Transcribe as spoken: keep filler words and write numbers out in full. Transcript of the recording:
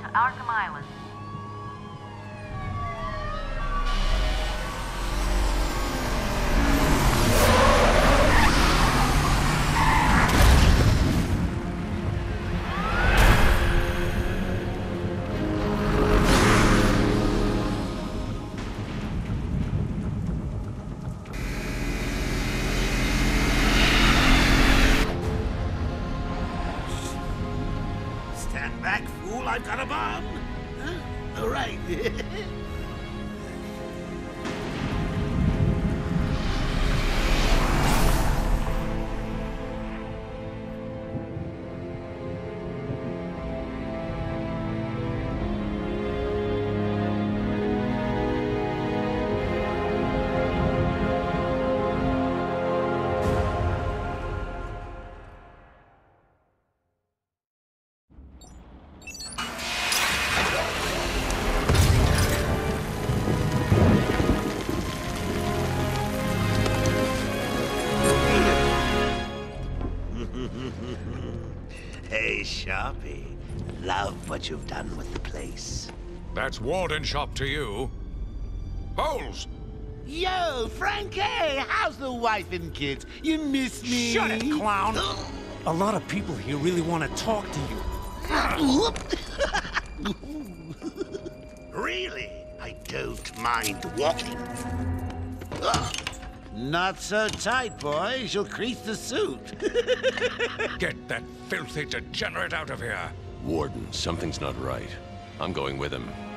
Arkham Island. Stand back, fool, I've got a bomb! Huh? All right. Hey, Sharpie. Love what you've done with the place. That's Warden Shop to you. Bowles! Yo, Frankie! How's the wife and kids? You miss me? Shut it, clown! A lot of people here really want to talk to you. Really? I don't mind walking. Ugh. Not so tight, boys. You'll crease the suit. Get that filthy degenerate out of here! Warden, something's not right. I'm going with him.